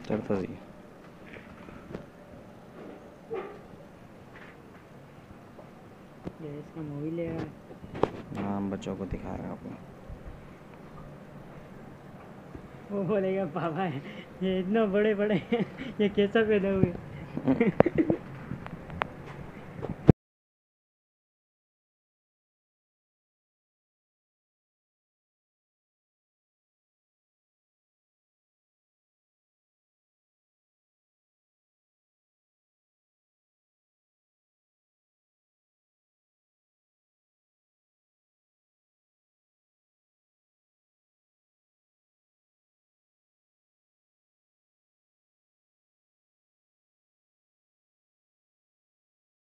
चलता सही। ये इसका मूवी ले रहा है। हाँ, हम बच्चों को दिखाएगा आपको। वो बोलेगा पापा ये इतना बड़े बड़े ये कैसा पैदा हुए।